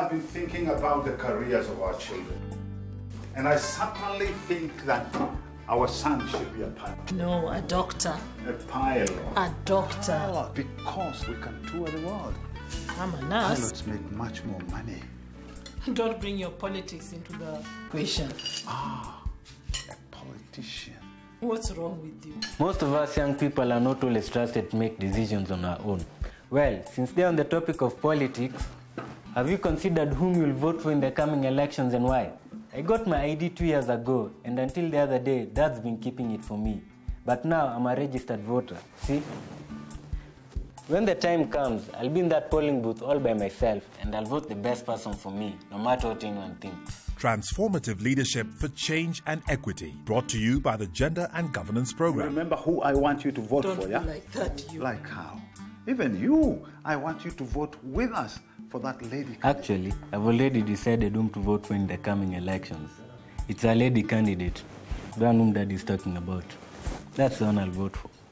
I've been thinking about the careers of our children. And I certainly think that our son should be a pilot. No, a doctor. A pilot. A doctor. Pilot, because we can tour the world. I'm a nurse. Pilots make much more money. Don't bring your politics into the equation. Ah, a politician. What's wrong with you? Most of us young people are not always trusted to make decisions on our own. Well, since they're on the topic of politics, have you considered whom you'll vote for in the coming elections and why? I got my ID 2 years ago, and until the other day, Dad's been keeping it for me. But now I'm a registered voter, see? When the time comes, I'll be in that polling booth all by myself, and I'll vote the best person for me, no matter what anyone thinks. Transformative Leadership for Change and Equity, brought to you by the Gender and Governance Program. Remember who I want you to vote Don't for, be yeah? like that, you. Like how? Even you, I want you to vote with us for that lady. Actually, I've already decided whom to vote for in the coming elections. It's a lady candidate, the one whom Dad is talking about. That's the one I'll vote for.